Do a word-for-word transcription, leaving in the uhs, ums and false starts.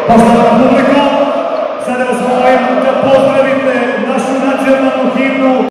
Poštovana publiko, sada vas molim da pozdravite našu nacionalnu himnu.